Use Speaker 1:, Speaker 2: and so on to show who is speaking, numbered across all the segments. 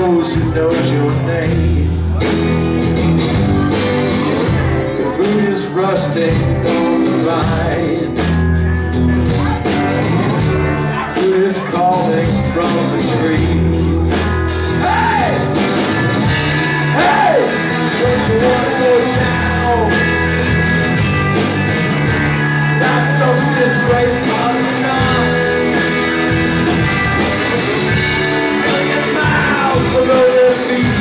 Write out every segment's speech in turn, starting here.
Speaker 1: rose who knows your name. The food is rusting on the vine. Food is calling from the trees. Hey! Hey! Don't you want to go now? Not some disgrace on the night. Below their feet,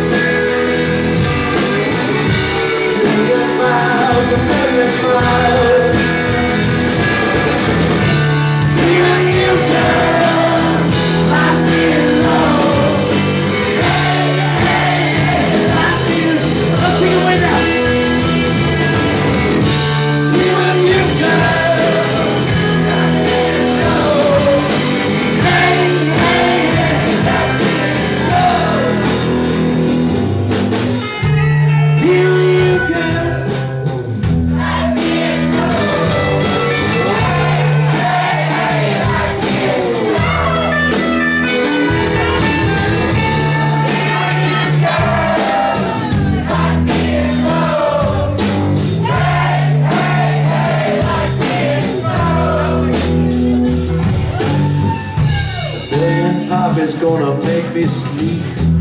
Speaker 1: million miles, a million miles. Even you, girl, like me alone. Hey, hey, hey, like me. Let's take it way down. Even you, girl, like me alone. Hey, hey, hey, like me. Pop is gonna make me sleep.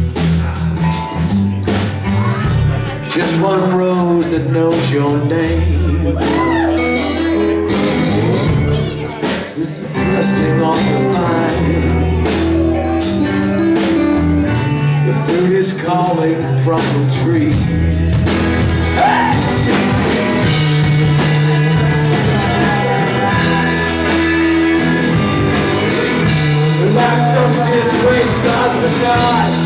Speaker 1: Just one rose that knows your name is resting on the vine. The fruit is calling from the trees. Hey! Like some disgraced cosmonaut.